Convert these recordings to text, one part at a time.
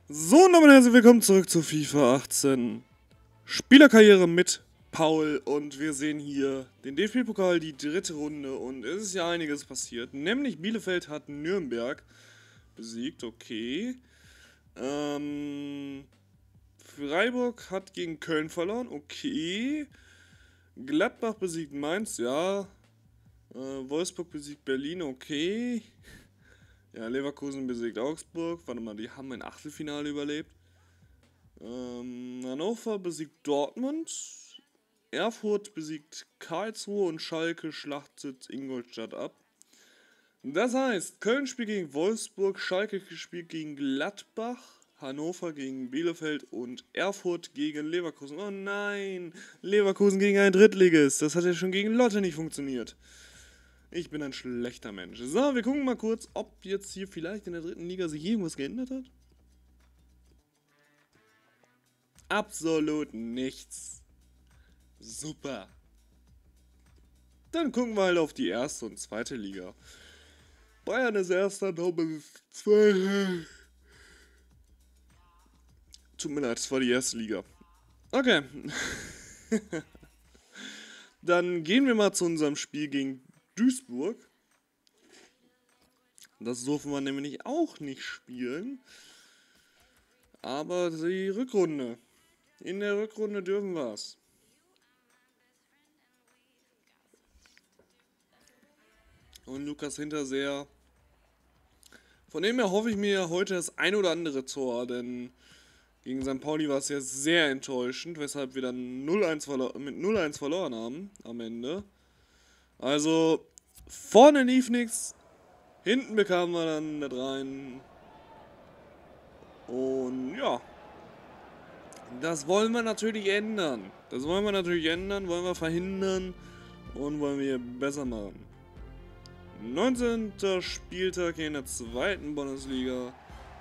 So, und damit herzlich willkommen zurück zu FIFA 18. Spielerkarriere mit Paul und wir sehen hier den DFB-Pokal, die dritte Runde und es ist ja einiges passiert. Nämlich Bielefeld hat Nürnberg besiegt, okay. Freiburg hat gegen Köln verloren, okay. Gladbach besiegt Mainz, ja. Wolfsburg besiegt Berlin, okay. Ja, Leverkusen besiegt Augsburg. Warte mal, die haben ein Achtelfinale überlebt. Hannover besiegt Dortmund. Erfurt besiegt Karlsruhe und Schalke schlachtet Ingolstadt ab. Das heißt, Köln spielt gegen Wolfsburg, Schalke spielt gegen Gladbach, Hannover gegen Bielefeld und Erfurt gegen Leverkusen. Oh nein, Leverkusen gegen einen Drittligist. Das hat ja schon gegen Lotte nicht funktioniert. Ich bin ein schlechter Mensch. So, wir gucken mal kurz, ob jetzt hier vielleicht in der dritten Liga sich irgendwas geändert hat. Absolut nichts. Super. Dann gucken wir halt auf die erste und zweite Liga. Bayern ist erster, Dortmund ist zweiter. Tut mir leid, das war die erste Liga. Okay. Dann gehen wir mal zu unserem Spiel gegen Duisburg. Das durften wir nämlich auch nicht spielen. Aber die Rückrunde. In der Rückrunde dürfen wir es. Und Lukas Hinterseher. Von dem her hoffe ich mir heute das ein oder andere Tor, denn gegen St. Pauli war es ja sehr enttäuschend, weshalb wir dann mit 0-1 verloren haben am Ende. Also vorne lief nichts, hinten bekamen wir dann nicht rein. Und ja, das wollen wir natürlich ändern. Wollen wir verhindern und wollen wir besser machen. 19. Spieltag hier in der zweiten Bundesliga.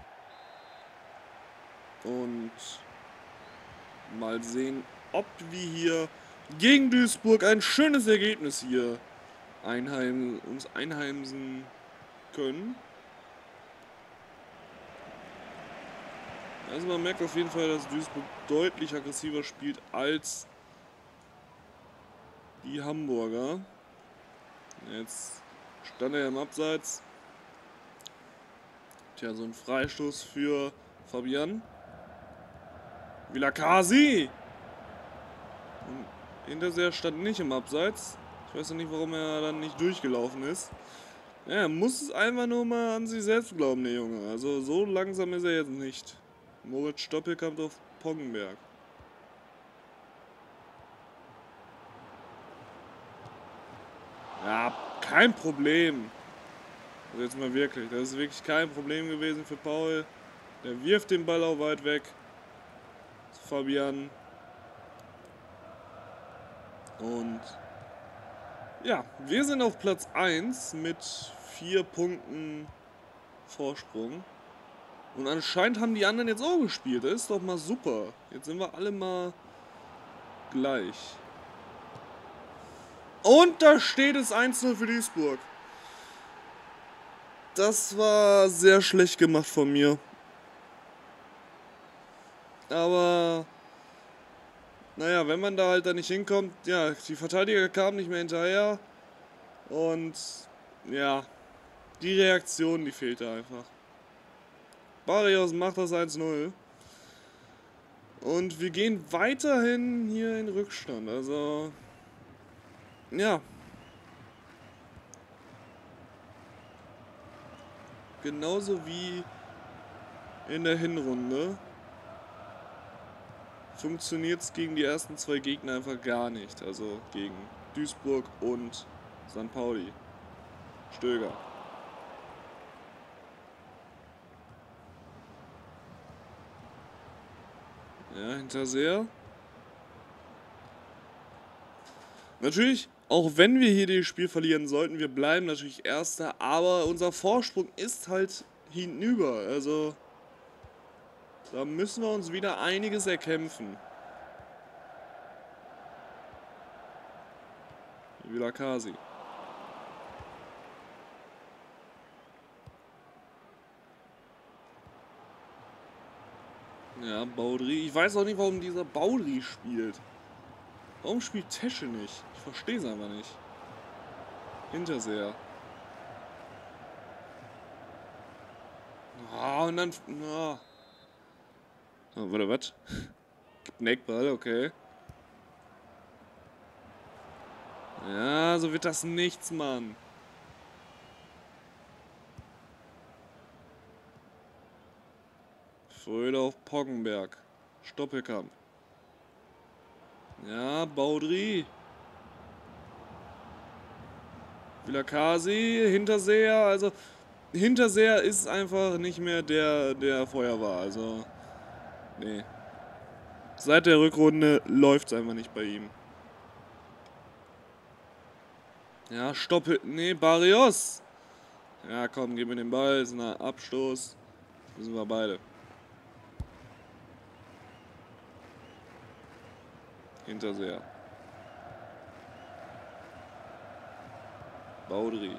Und mal sehen, ob wir hier gegen Duisburg ein schönes Ergebnis hier uns einheimsen können. Also man merkt auf jeden Fall, dass Duisburg deutlich aggressiver spielt als die Hamburger. Jetzt stand er im Abseits. Tja, so ein Freistoß für Fabian. Vilakasi! Hinterseher stand nicht im Abseits. Ich weiß ja nicht, warum er dann nicht durchgelaufen ist. Ja, er muss es einfach nur mal an sich selbst glauben, der Junge. Also so langsam ist er jetzt nicht. Moritz Stoppelkamp auf Poggenberg. Ja, kein Problem. Also jetzt mal wirklich. Das ist wirklich kein Problem gewesen für Paul. Der wirft den Ball auch weit weg. Fabian. Und ja, wir sind auf Platz 1 mit 4 Punkten Vorsprung. Und anscheinend haben die anderen jetzt auch gespielt. Das ist doch mal super. Jetzt sind wir alle mal gleich. Und da steht es 1-0 für Duisburg. Das war sehr schlecht gemacht von mir. Aber naja, wenn man da halt dann nicht hinkommt, ja, die Verteidiger kamen nicht mehr hinterher. Und ja, die Reaktion, die fehlte einfach. Barrios macht das 1-0. Und wir gehen weiterhin hier in Rückstand. Also, ja. Genauso wie in der Hinrunde funktioniert es gegen die ersten zwei Gegner einfach gar nicht. Also gegen Duisburg und St. Pauli. Stöger. Ja, Hinterseher. Natürlich, auch wenn wir hier das Spiel verlieren sollten, wir bleiben natürlich Erster, aber unser Vorsprung ist halt hinüber. Also da müssen wir uns wieder einiges erkämpfen. Vilakasi. Ja, Baudry. Ich weiß auch nicht, warum dieser Baudry spielt. Warum spielt Tesche nicht? Ich verstehe es einfach nicht. Hinterseher. Ah, und dann... Ah. Oh, warte, was? Gibt einen Eckball, okay. Ja, so wird das nichts, Mann. Fröde auf Poggenberg. Stoppelkamp. Ja, Baudry. Vilakasi, Hinterseher, also Hinterseher ist einfach nicht mehr der vorher war, also nee. Seit der Rückrunde läuft es einfach nicht bei ihm. Ja, Stoppel, nee, Barrios. Ja, komm, gib mir den Ball, ist ein Abstoß. Müssen wir beide. Hinterseher. Baudry.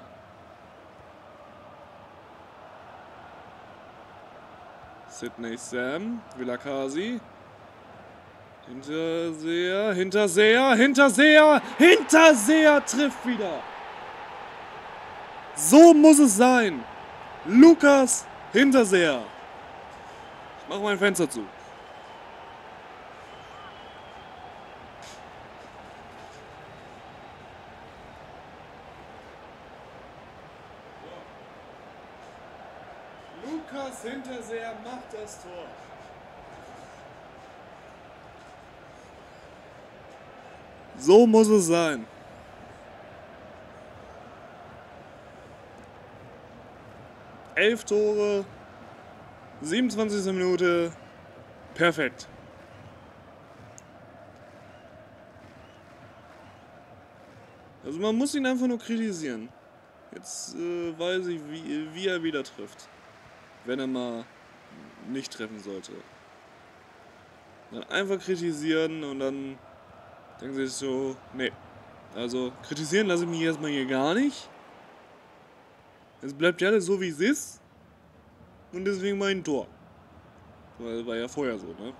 Sidney Sam, Vilakasi. Hinterseher, Hinterseher, Hinterseher, Hinterseher trifft wieder. So muss es sein. Lukas Hinterseher. Ich mach mein Fenster zu. Lukas Hinterseher macht das Tor. So muss es sein. Elf Tore, 27. Minute, perfekt. Also man muss ihn einfach nur kritisieren. Jetzt weiß ich, wie er wieder trifft. Wenn er mal nicht treffen sollte. Dann einfach kritisieren und dann denken sie sich so, nee. Also kritisieren lasse ich mich erstmal hier gar nicht. Es bleibt ja alles so, wie es ist. Und deswegen mein Tor. Weil war ja vorher so, ne?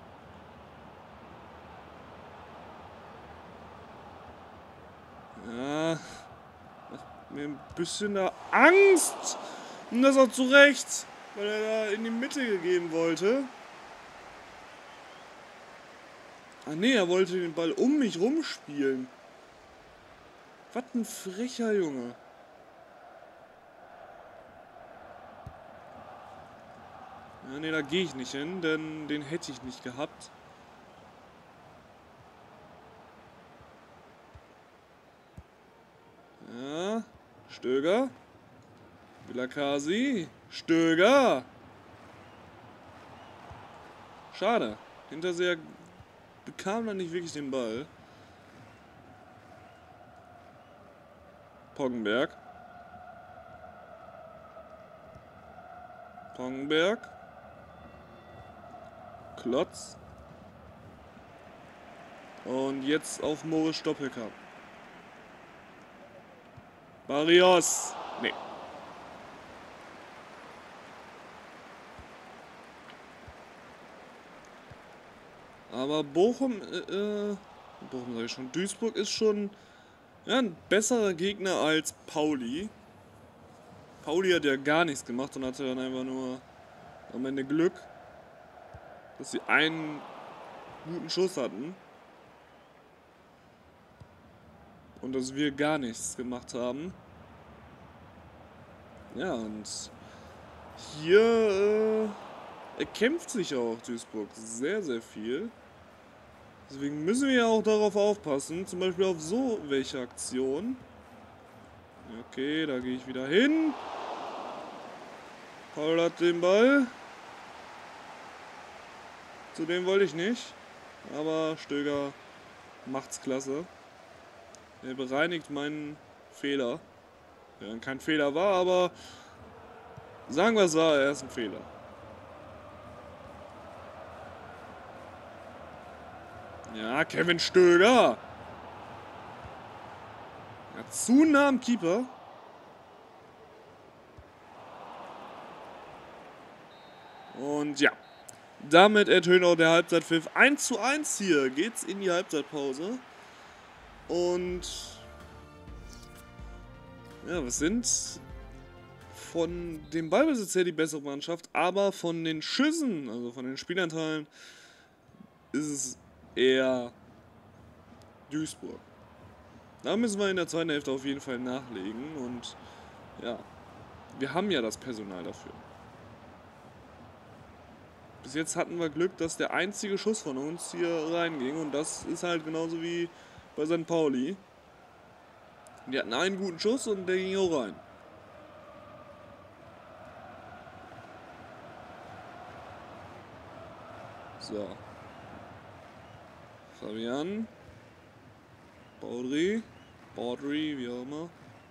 Ja, macht mir ein bisschen da Angst. Und das auch zu Recht, weil er da in die Mitte gegeben wollte. Ah ne, er wollte den Ball um mich rumspielen. Was ein frecher Junge. Ja, ne, da gehe ich nicht hin, denn den hätte ich nicht gehabt. Ja, Stöger. Vilakasi. Stöger. Schade. Hinterseher bekam dann nicht wirklich den Ball. Poggenberg. Poggenberg. Klotz. Und jetzt auf Moritz Stoppelkamp. Barrios. Nee. Aber Bochum, Bochum sag ich schon, Duisburg ist schon ja, ein besserer Gegner als Pauli. Pauli hat ja gar nichts gemacht und hatte dann einfach nur am Ende Glück, dass sie einen guten Schuss hatten. Und dass wir gar nichts gemacht haben. Ja, und hier erkämpft sich auch Duisburg sehr, sehr viel. Deswegen müssen wir ja auch darauf aufpassen, zum Beispiel auf so welche Aktionen. Okay, da gehe ich wieder hin. Paul hat den Ball. Zu dem wollte ich nicht. Aber Stöger macht's klasse. Er bereinigt meinen Fehler. Der kein Fehler war, aber sagen wir es war, er ist ein Fehler. Ja, Kevin Stöger. Ja, zu nah am Keeper. Und ja, Damit ertönt auch der Halbzeitpfiff. 1:1 hier. Geht's in die Halbzeitpause. Und ja, wir sind von dem Ballbesitz her die bessere Mannschaft, aber von den Schüssen, also von den Spielanteilen, ist es eher Duisburg. Da müssen wir in der zweiten Hälfte auf jeden Fall nachlegen und ja, wir haben ja das Personal dafür. Bis jetzt hatten wir Glück, dass der einzige Schuss von uns hier reinging und das ist halt genauso wie bei St. Pauli. Die hatten einen guten Schuss und der ging auch rein. So. Fabian. Baudry, wie auch immer.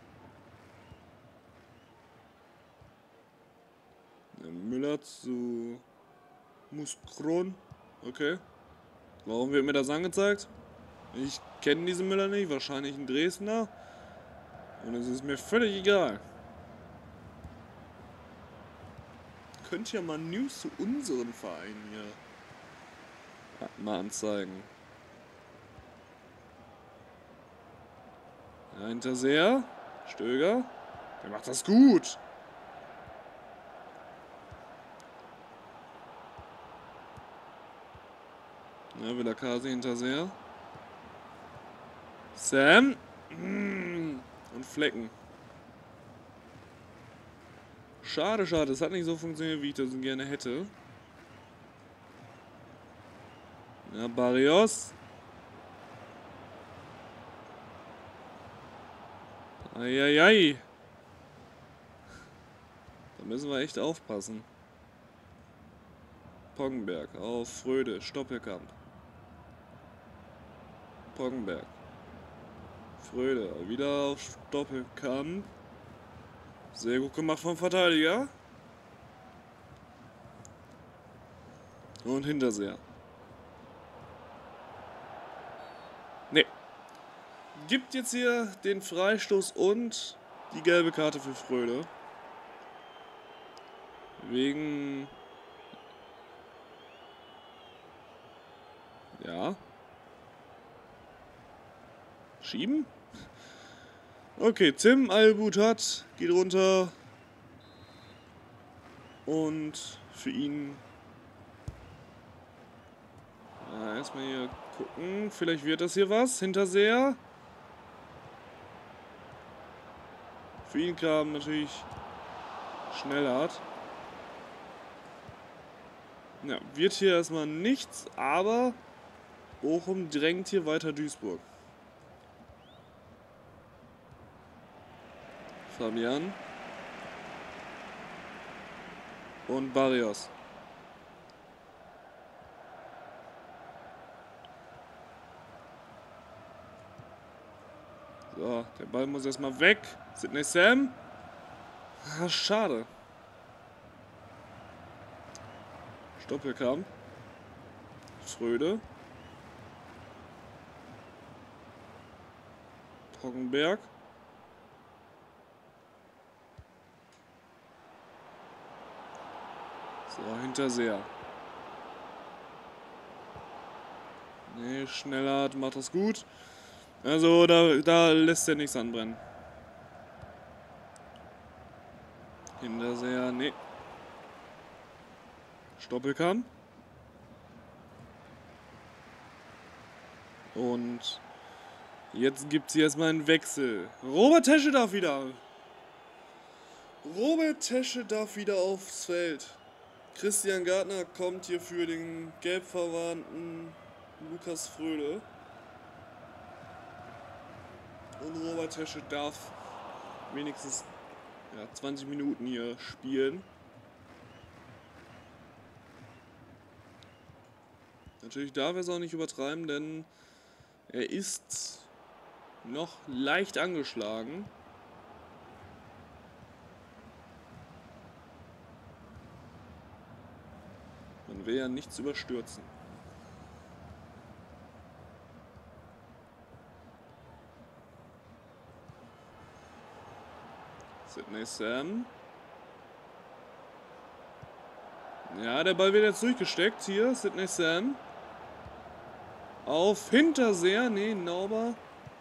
Müller zu Muskron. Okay. Warum wird mir das angezeigt? Ich kenne diesen Müller nicht, wahrscheinlich ein Dresdner. Und es ist mir völlig egal. Könnt ihr mal News zu unseren Vereinen hier mal anzeigen. Ja, Hinterseher. Stöger. Der macht das gut. Ja, wieder Kasi Hinterseher. Sam. Und Flecken. Schade, schade. Es hat nicht so funktioniert, wie ich das gerne hätte. Ja, Barrios. Eieiei. Da müssen wir echt aufpassen. Poggenberg auf Fröde, Stoppelkamp. Poggenberg. Fröde, wieder auf Stoppelkamp. Sehr gut gemacht vom Verteidiger. Und Hinterseher. Ne. Gibt jetzt hier den Freistoß und die gelbe Karte für Fröde. Wegen... Ja. Schieben? Okay, Tim Al-Butat geht runter. Und für ihn... Ja, erstmal hier gucken. Vielleicht wird das hier was. Hinterseher. Für ihn kam natürlich Schnellhardt. Ja, wird hier erstmal nichts, aber Bochum drängt hier weiter Duisburg. Fabian. Und Barrios. So, der Ball muss erstmal weg. Sidney Sam. Ah, schade. Stoppelkamp. Fröde. Poggenberg. So, Hinterseher. Nee, Schnellhardt macht das gut. Also, da lässt er nichts anbrennen. Hinterseher, nee. Stoppelkamp. Und jetzt gibt es hier erstmal einen Wechsel. Robert Tesche darf wieder. Robert Tesche darf wieder aufs Feld. Christian Gartner kommt hier für den gelbverwarnten Lukas Fröde. Und Robert Tesche darf wenigstens 20 Minuten hier spielen. Natürlich darf er es auch nicht übertreiben, denn er ist noch leicht angeschlagen. Man will ja nichts überstürzen. Sidney Sam. Ja, der Ball wird jetzt durchgesteckt. Hier, Sidney Sam. Auf Hinterseher. Nee, Nauber.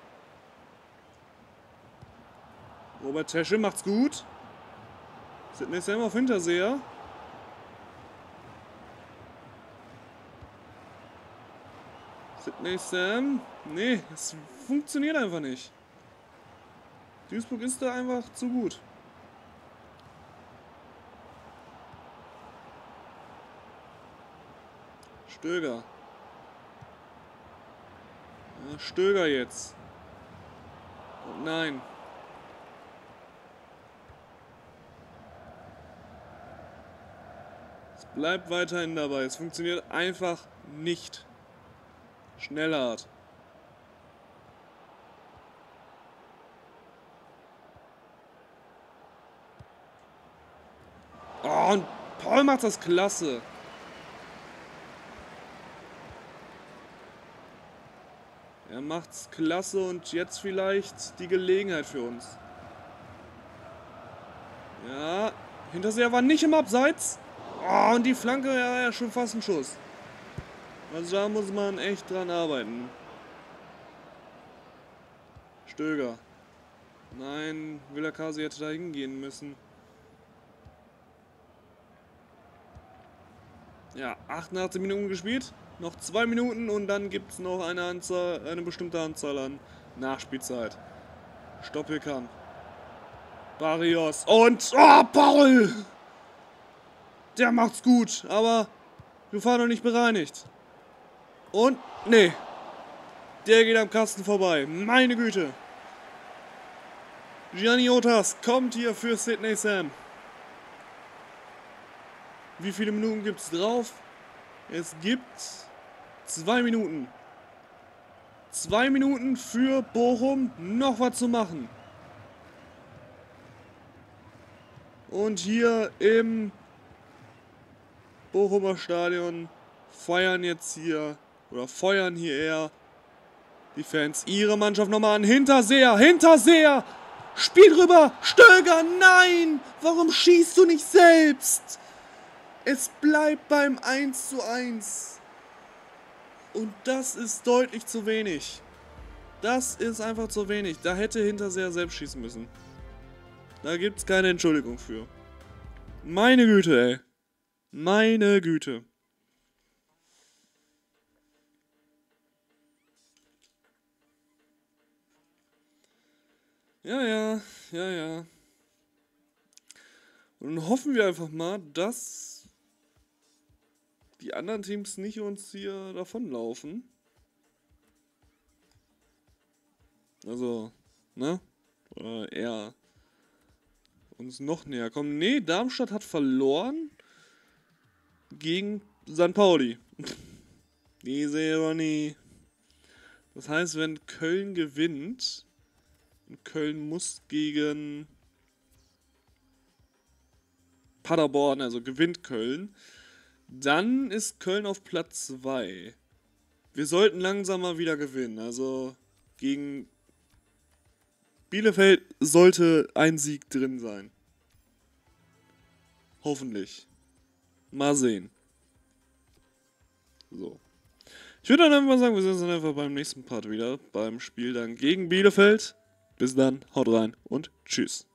Robert Tesche macht's gut. Sidney Sam auf Hinterseher. Sidney Sam. Nee, es funktioniert einfach nicht. Duisburg ist da einfach zu gut. Stöger. Ja, Stöger jetzt. Und nein. Es bleibt weiterhin dabei. Es funktioniert einfach nicht. Schnellart. Oh, und Paul macht das klasse. Er macht's klasse und jetzt vielleicht die Gelegenheit für uns. Ja, Hinterseher war nicht im Abseits. Oh, und die Flanke, ja, schon fast ein Schuss. Also da muss man echt dran arbeiten. Stöger. Nein, Villacasi hätte da hingehen müssen. Ja, 88 Minuten gespielt. Noch 2 Minuten und dann gibt es noch eine bestimmte Anzahl an Nachspielzeit. Stoppelkamp. Barrios. Und, oh, Paul! Der macht's gut, aber wir fahren noch nicht bereinigt. Und, nee. Der geht am Kasten vorbei. Meine Güte. Gianni Otas kommt hier für Sidney Sam. Wie viele Minuten gibt es drauf? Es gibt 2 Minuten. 2 Minuten für Bochum, noch was zu machen. Und hier im Bochumer Stadion feuern hier eher die Fans ihre Mannschaft nochmal an. Hinterseher! Spiel rüber! Stöger, nein! Warum schießt du nicht selbst? Es bleibt beim 1:1. Und das ist deutlich zu wenig. Das ist einfach zu wenig. Da hätte Hinterseher selbst schießen müssen. Da gibt's keine Entschuldigung für. Meine Güte, ey. Meine Güte. Ja. Und dann hoffen wir einfach mal, dass die anderen Teams nicht uns hier davonlaufen. Also, ne? Oder eher uns noch näher kommen. Nee, Darmstadt hat verloren gegen St. Pauli. Diese Ironie. Das heißt, wenn Köln gewinnt, und Köln muss gegen Paderborn, also gewinnt Köln, dann ist Köln auf Platz 2. Wir sollten langsam mal wieder gewinnen. Also gegen Bielefeld sollte ein Sieg drin sein. Hoffentlich. Mal sehen. So. Ich würde dann einfach sagen, wir sehen uns dann einfach beim nächsten Part wieder. Beim Spiel dann gegen Bielefeld. Bis dann, haut rein und tschüss.